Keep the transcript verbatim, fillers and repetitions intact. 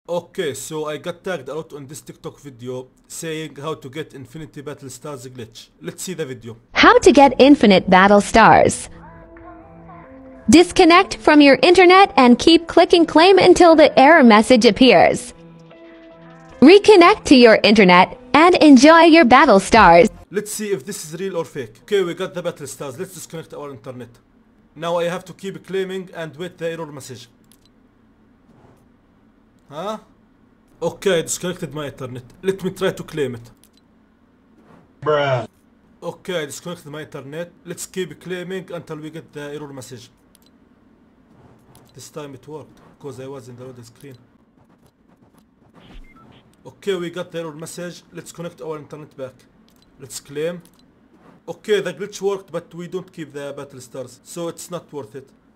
Okay, so I got tagged a lot on this TikTok video saying how to get Infinity Battle Stars glitch. Let's see the video. How to get infinite battle stars. Disconnect from your internet and keep clicking claim until the error message appears. Reconnect to your internet and enjoy your battle stars. Let's see if this is real or fake. Okay, we got the battle stars. Let's disconnect our internet. Now I have to keep claiming and wait the error message. Huh? Okay, I disconnected my internet. Let me try to claim it. Bruh. Okay, I disconnected my internet. Let's keep claiming until we get the error message. This time it worked because I was in the loading screen. Okay, we got the error message. Let's connect our internet back. Let's claim. Okay, the glitch worked, but we don't keep the battle stars, so it's not worth it.